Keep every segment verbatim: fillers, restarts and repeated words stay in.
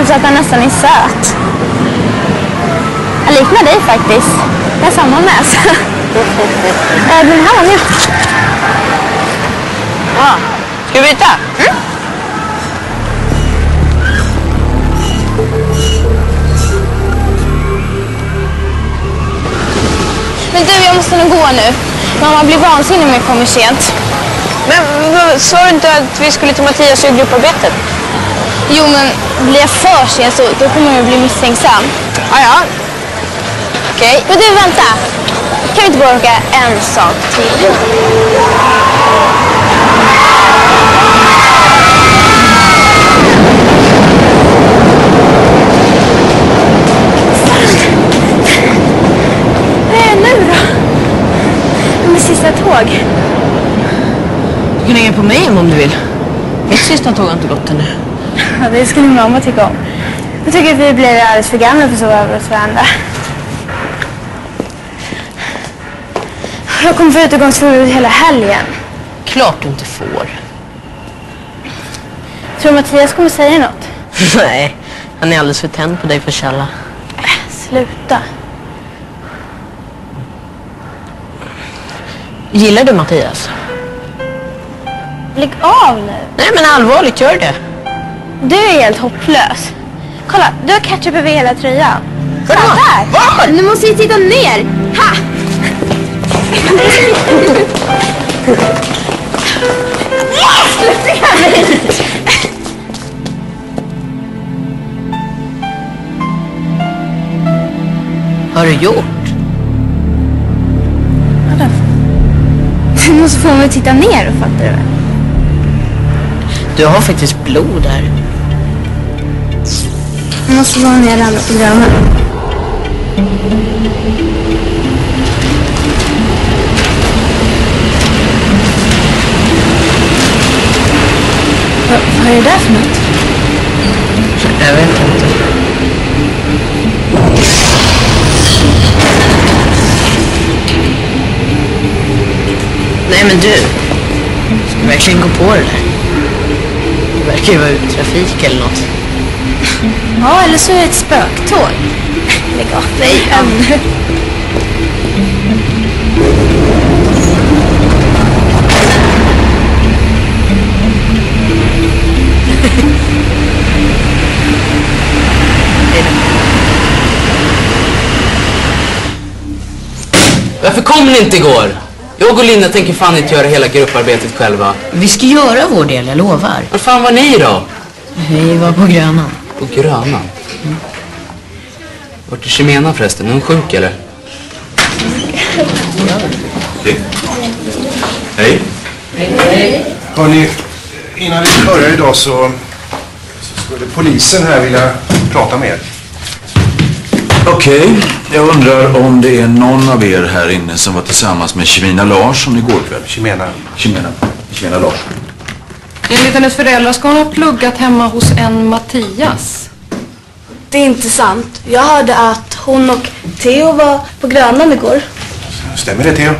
så att han nästan är söt. Jag liknar dig faktiskt. Jag har samma näsa. Den här var nu. Ja, ska vi byta? Mm. Men du, jag måste nog gå nu. Mamma blir vansinnig om jag kommer sent. Men sa du inte att vi skulle till Mattias och grupparbetet? Jo, men blir jag för sent så då kommer jag bli misstänksam. Ja, ja. Okej. Men du, vänta. Kan vi inte bara åka en sak till? Vad är det nu då? Min sista tåg. Du kan hänga på mig om du vill. Mitt sista tåg har inte gått ännu. Ja, det skulle min mamma tycka om. Jag tycker att vi blir alldeles för gamla för att sova över oss varandra. Jag kommer få utegångsförbud hela helgen. Klart du inte får. Tror du Mattias kommer säga något? Nej, han är alldeles för tänd på dig för källa. Äh, sluta. Gillar du Mattias? Lägg av nu. Nej, men allvarligt, gör det. Du är helt hopplös. Kolla, du har ketchup över hela tröjan. Vadå? Där! Var? Nu måste ju titta ner. Ha! Sluta mig! Vad har du gjort? Vadå? Du måste få mig att titta ner, fattar du? Du har faktiskt blod där. Jag måste vara ner alla programmen. Vad, vad är det där för något? Jag vet inte. Nej, men du. Ska du verkligen gå på det där? Det verkar ju vara ut trafik eller något. Ja, eller så är det ett spöktåg. Lägg av. Nej, Anne. Varför kom ni inte igår? Jag och Linda tänker fan inte göra hela grupparbetet själva. Vi ska göra vår del, jag lovar. Var fan var ni då? Vi var på Grönan. På Grönan? Mm. Vart är Ximena förresten? Är hon sjuk eller? Hej. Hej. Hej. Hörrni, innan vi börjar idag så, så skulle polisen här vilja prata med er. Okej, okay. Jag undrar om det är någon av er här inne som var tillsammans med Ximena Larsson igår kväll. Ximena. Ximena. Ximena Larsson. Enligt hennes föräldrar ska hon ha pluggat hemma hos en Mattias. Det är inte sant. Jag hörde att hon och Theo var på Grönan igår. Stämmer det, Theo?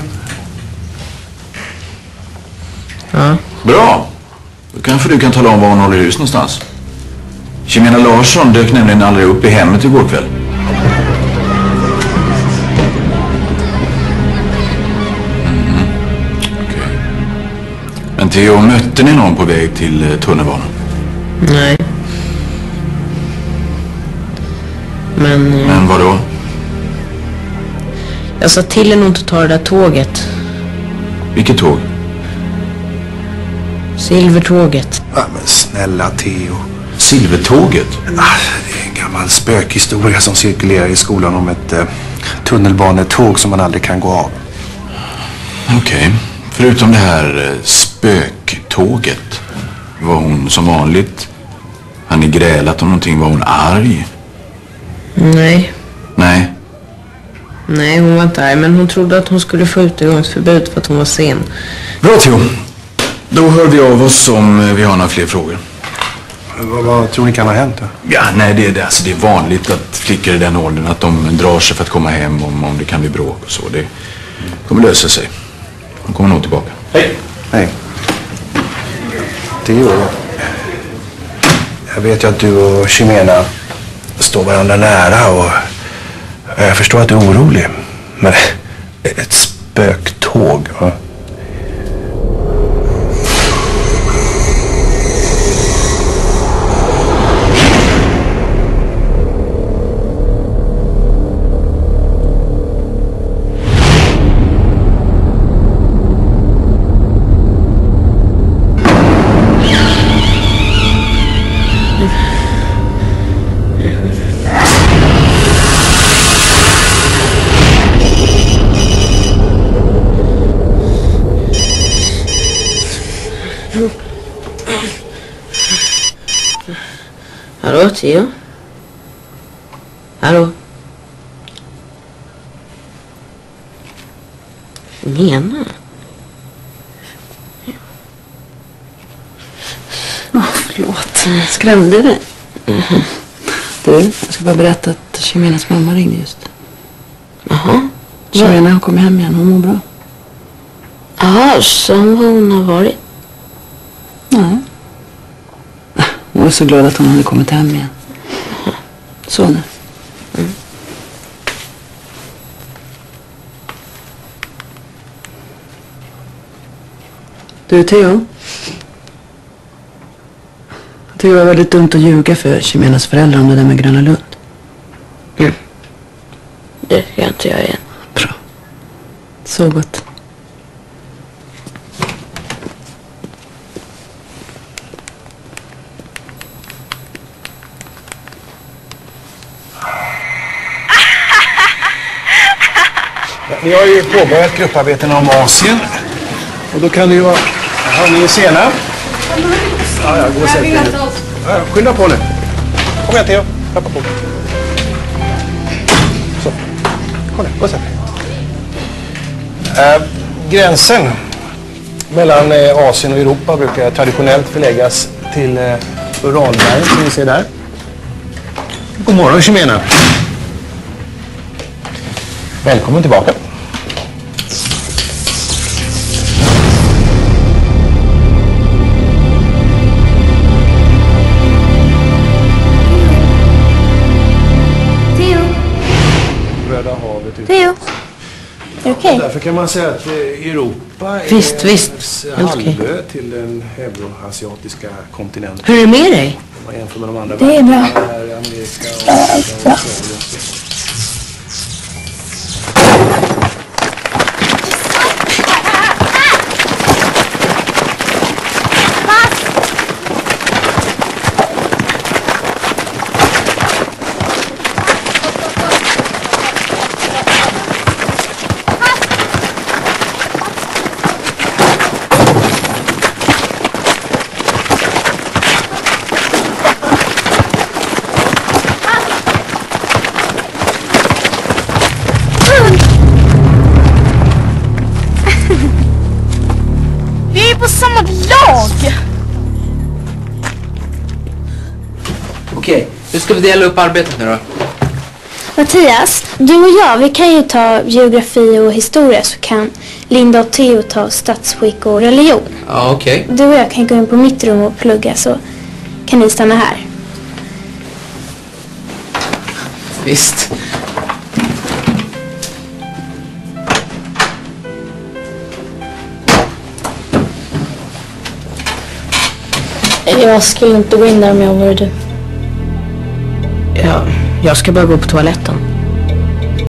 Ja. Bra. Då kanske du kan tala om var hon håller hus någonstans. Ximena Larsson dök nämligen aldrig upp i hemmet igår kväll. Mm. Okay. Men Theo, mötte ni någon på väg till tunnelbanan? Nej. Men... Men vadå? Jag sa till henne inte att ta det där tåget. Vilket tåg? Silvertåget. Ja, men snälla Theo. Silvertåget? Ah, det är en gammal spökhistoria som cirkulerar i skolan om ett eh, tunnelbanetåg som man aldrig kan gå av. Okej. Okay. Förutom det här eh, spöktåget, var hon som vanligt? Han är grälat om någonting, var hon arg? Nej. Nej. Nej, hon var inte arg, men hon trodde att hon skulle få utegångsförbud för att hon var sen. Bra, Theo. Då hör vi av oss om vi har några fler frågor. Vad, vad tror ni kan ha hänt då? Ja, nej, det är, det. Alltså, det är vanligt att flickor i den åldern att de drar sig för att komma hem om, om det kan bli bråk och så. Det kommer lösa sig. De kommer nog tillbaka. Hej. Hej. Theo. Jag vet ju att du och Ximena står varandra nära och jag förstår att du är orolig. Men ett spöktåg, va? Hallå, Theo? Hallå? Menar? Åh, oh, förlåt. Skrämde dig? Mm-hmm. Du, jag ska bara berätta att Ximenas mamma ringde just. Jaha. Ximena har kommit hem igen. Hon mår bra. Jaha, som hon har varit? Nej. Hon var så glad att hon hade kommit hem igen. Så nu. Mm. Du, Theo. Jag tycker det var väldigt dumt att ljuga för Ximenas föräldrar om det där med Gröna Lund. Mm. Det ska jag inte göra igen. Bra. Så gott. Ni har ju påbörjat grupparbeten om Asien. Och då kan det ju vara... Jaha, ni är sena. Ja, ja, gå och sätt er nu. Ja, skynda på nu. Kom igen, Theo. Klappa på. Så. Kom nu, gå och sätt er. Äh, gränsen mellan eh, Asien och Europa brukar traditionellt förläggas till eh, Uralbergen, som ni ser där. God morgon, Ximena. Välkommen tillbaka. Theo. Röda havet. Theo. Är det okej? Därför kan man säga att Europa är Visst, visst. en halvö till den euroasiatiska kontinenten. Hur är det med dig? Man jämför med de andra. Det är bra. Amerika och Afrika och Australien. Vi är på samma lag! Okej, hur ska vi dela upp arbetet nu då? Mattias, du och jag, vi kan ju ta geografi och historia, så kan Linda och Theo ta statsskick och religion. Ja, okej. Du och jag kan gå in på mitt rum och plugga, så kan ni stanna här. Visst. Jag skulle inte gå in där om jag vore du. Ja, jag ska bara gå på toaletten.